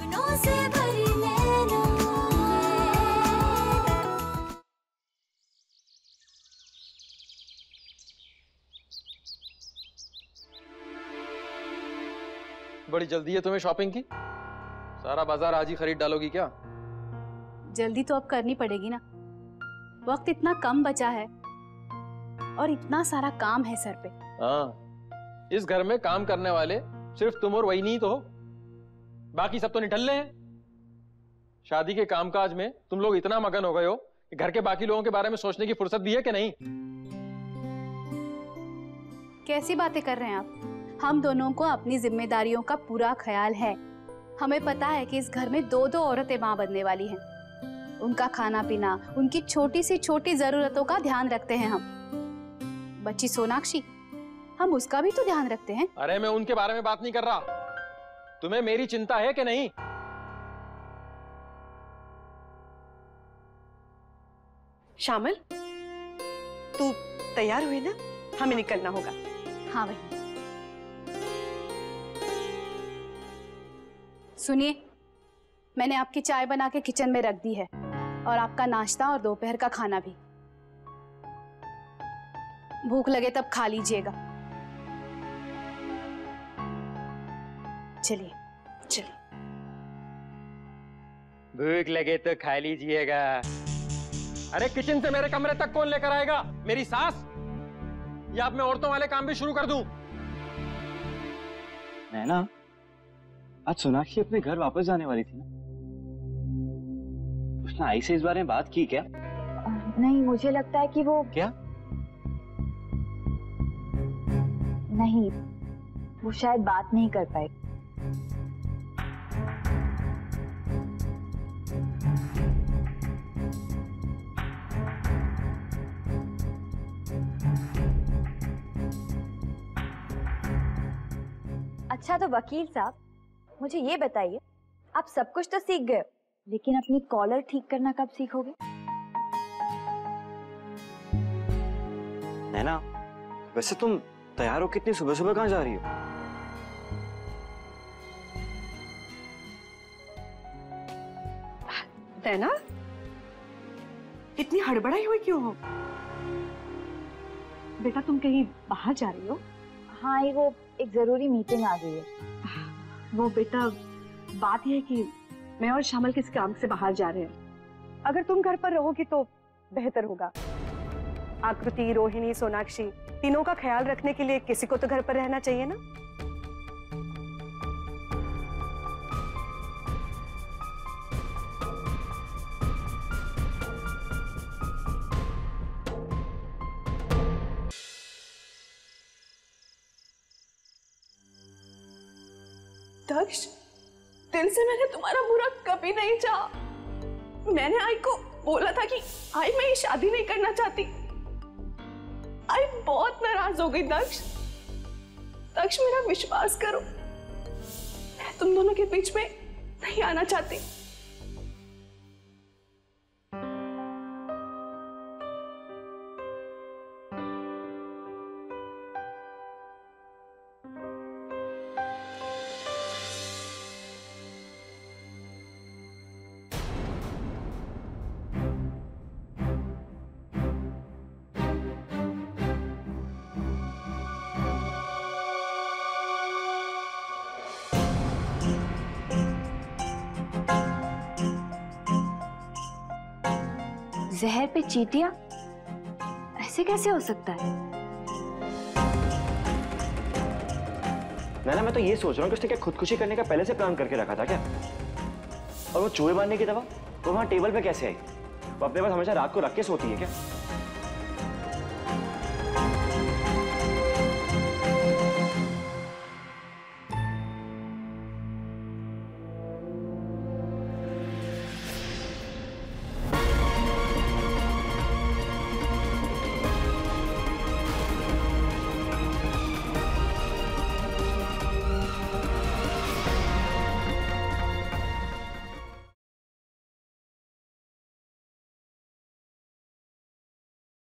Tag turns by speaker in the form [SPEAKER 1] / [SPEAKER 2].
[SPEAKER 1] सपनों से भरी नैना।
[SPEAKER 2] बड़ी जल्दी है तुम्हें शॉपिंग की? सारा बाजार आज ही खरीद डालोगी क्या?
[SPEAKER 3] जल्दी तो अब करनी पड़ेगी ना, वक्त इतना कम बचा है और इतना सारा काम है सर पे।
[SPEAKER 2] हाँ, इस घर में काम करने वाले सिर्फ तुम और वही नहीं तो हो, बाकी सब तो निठल्ले हैं। शादी के कामकाज में तुम लोग इतना मगन हो गए हो कि घर के बाकी लोगों के बारे में सोचने की फुर्सत भी है कि नहीं?
[SPEAKER 3] कैसी बातें कर रहे हैं आप? हम दोनों को अपनी जिम्मेदारियों का पूरा ख्याल है। हमें पता है कि इस घर में दो दो औरतें मां बनने वाली हैं। उनका खाना पीना, उनकी छोटी से छोटी जरूरतों का ध्यान रखते हैं हम। बच्ची सोनाक्षी, हम उसका भी तो ध्यान रखते हैं।
[SPEAKER 2] अरे मैं उनके बारे में बात नहीं कर रहा, तुम्हें मेरी चिंता है कि नहीं?
[SPEAKER 4] शामल, तू तैयार हुई ना? हमें निकलना होगा।
[SPEAKER 3] हाँ भाई। सुनिए, मैंने आपकी चाय बना के किचन में रख दी है और आपका नाश्ता और दोपहर का खाना भी। भूख लगे तब खा लीजिएगा। चलिए चलिए।
[SPEAKER 2] भूख लगे तो खा लीजिएगा। अरे किचन से मेरे कमरे तक कौन लेकर आएगा? मेरी सास? या अब मैं औरतों वाले काम भी शुरू कर दूं?
[SPEAKER 5] नैना, आज सोनाक्षी अपने घर वापस जाने वाली थी ना? उसने आई से इस बारे में बात की क्या?
[SPEAKER 6] नहीं, मुझे लगता है कि वो
[SPEAKER 5] क्या?
[SPEAKER 6] नहीं, वो शायद बात नहीं कर पाए। अच्छा तो वकील साहब, मुझे ये बताइए, आप सब कुछ तो सीख गए, लेकिन अपनी कॉलर ठीक करना कब सीखोगे?
[SPEAKER 5] नैना, वैसे तुम तैयार हो कितनी सुबह सुबह कहाँ जा रही हो?
[SPEAKER 4] नैना, इतनी हड़बड़ाई हुई क्यों हो? बेटा तुम कहीं बाहर जा रही हो?
[SPEAKER 6] हाँ, ये वो एक जरूरी मीटिंग आ गई है।
[SPEAKER 4] वो बेटा, बात यह है कि मैं और शामल किस काम से बाहर जा रहे हैं। अगर तुम घर पर रहोगी तो बेहतर होगा। आकृति, रोहिणी, सोनाक्षी तीनों का ख्याल रखने के लिए किसी को तो घर पर रहना चाहिए ना।
[SPEAKER 7] दक्ष, दिल से मैंने तुम्हारा बुरा कभी नहीं चाहा। मैंने आई को बोला था कि आई मैं ये शादी नहीं करना चाहती। आई बहुत नाराज हो गई। दक्ष, दक्ष मेरा विश्वास करो, मैं तुम दोनों के बीच में नहीं आना चाहती।
[SPEAKER 6] जहर पे चींटियां? ऐसे कैसे हो सकता है?
[SPEAKER 5] नैना, मैं तो ये सोच रहा हूँ कि उसने क्या खुदकुशी करने का पहले से प्लान करके रखा था क्या? और वो चूहे मारने की दवा वो वहाँ टेबल पे कैसे आई? वो अपने पास हमेशा रात को रख के सोती है क्या?